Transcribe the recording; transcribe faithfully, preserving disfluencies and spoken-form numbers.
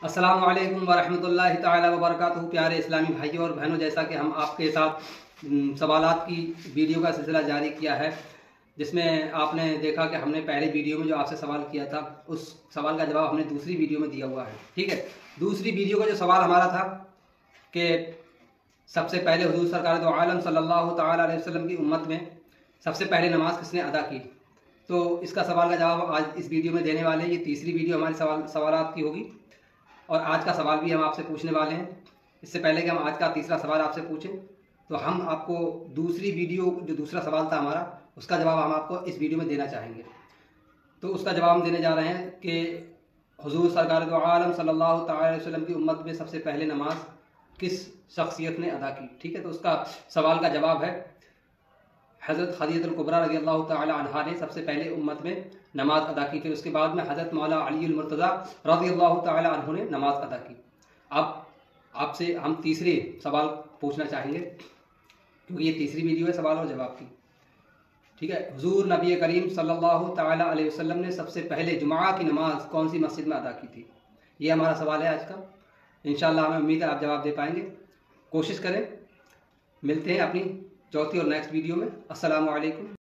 अस्सलामु अलैकुम वरहमतुल्लाहि ताला वबरकातुहू। प्यारे इस्लामी भाइयों और बहनों, जैसा कि हम आपके साथ सवालात की वीडियो का सिलसिला जारी किया है, जिसमें आपने देखा कि हमने पहले वीडियो में जो आपसे सवाल किया था उस सवाल का जवाब हमने दूसरी वीडियो में दिया हुआ है। ठीक है, दूसरी वीडियो का जो सवाल हमारा था कि सबसे पहले हुजूर सरकार दो आलम सल्लल्लाहु ताला अलैहि वसल्लम की उम्मत में सबसे पहले नमाज किसने अदा की, तो इसका सवाल का जवाब आज इस वीडियो में देने वाले हैं। ये तीसरी वीडियो हमारी सवाल सवालात की होगी और आज का सवाल भी हम आपसे पूछने वाले हैं। इससे पहले कि हम आज का तीसरा सवाल आपसे पूछें, तो हम आपको दूसरी वीडियो जो दूसरा सवाल था हमारा, उसका जवाब हम आपको इस वीडियो में देना चाहेंगे। तो उसका जवाब हम देने जा रहे हैं कि हुजूर सरकार दो आलम सल्लल्लाहु ताला अलैहि वसल्लम की उम्मत में सबसे पहले नमाज किस शख्सियत ने अदा की। ठीक है, तो उसका सवाल का जवाब है हज़रत खदीजतुल कुबरा रज़ी अल्लाह ताला अन्हा ने सबसे पहले उम्मत में नमाज अदा की। फिर उसके बाद में हज़रत मौला अलीउल मुर्तज़ा रज़ी अल्लाह ताला अन्हु ने नमाज अदा की। अब आपसे हम तीसरे सवाल पूछना चाहेंगे, क्योंकि ये तीसरी वीडियो है सवाल और जवाब की। ठीक है, हुजूर नबी करीम सल्लल्लाहु ताला अलैहि वसल्लम ने सबसे पहले जुमा की नमाज कौन सी मस्जिद में अदा की थी, ये हमारा सवाल है आज का। इंशाअल्लाह हमें उम्मीद है आप जवाब दे पाएंगे, कोशिश करें। मिलते हैं अपनी चौथी और नेक्स्ट वीडियो में। अस्सलामु अलैकुम।